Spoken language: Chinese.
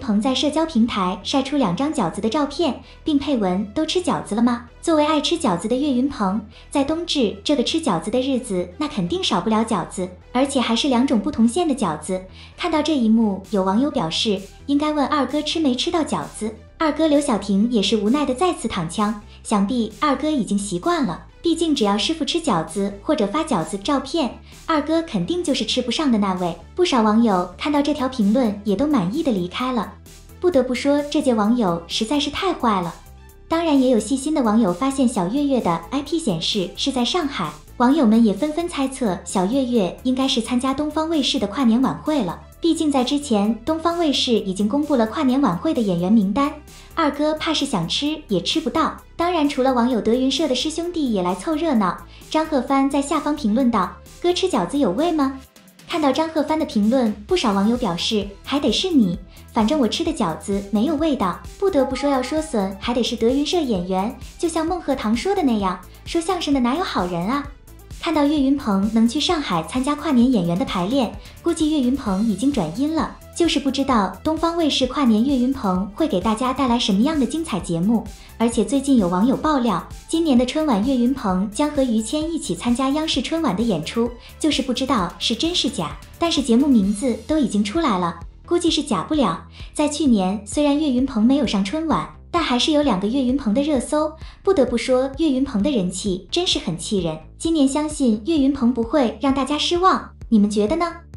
鹏在社交平台晒出2张饺子的照片，并配文“都吃饺子了吗？”作为爱吃饺子的岳云鹏，在冬至这个吃饺子的日子，那肯定少不了饺子，而且还是2种不同馅的饺子。看到这一幕，有网友表示，应该问二哥吃没吃到饺子。二哥刘晓婷也是无奈的再次躺枪，想必二哥已经习惯了，毕竟只要师傅吃饺子或者发饺子照片，二哥肯定就是吃不上的那位。不少网友看到这条评论也都满意的离开了。不得不说，这届网友实在是太坏了。当然也有细心的网友发现小岳岳的 IP 显示是在上海，网友们也纷纷猜测小岳岳应该是参加东方卫视的跨年晚会了。毕竟在之前，东方卫视已经公布了跨年晚会的演员名单，二哥怕是想吃也吃不到。当然，除了网友德云社的师兄弟也来凑热闹，张鹤帆在下方评论道：“哥吃饺子有味吗？”看到张鹤帆的评论，不少网友表示还得是你，反正我吃的饺子没有味道。不得不说，要说损还得是德云社演员，就像孟鹤堂说的那样，说相声的哪有好人啊。看到岳云鹏能去上海参加跨年演员的排练，估计岳云鹏已经转阴了，就是不知道东方卫视跨年岳云鹏会给大家带来什么样的精彩节目。而且最近有网友爆料，今年的春晚岳云鹏将和于谦一起参加央视春晚的演出，就是不知道是真是假，但是节目名字都已经出来了，估计是假不了。在去年，虽然岳云鹏没有上春晚，但还是有2个岳云鹏的热搜。不得不说，岳云鹏的人气真是很气人，今年相信岳云鹏不会让大家失望，你们觉得呢？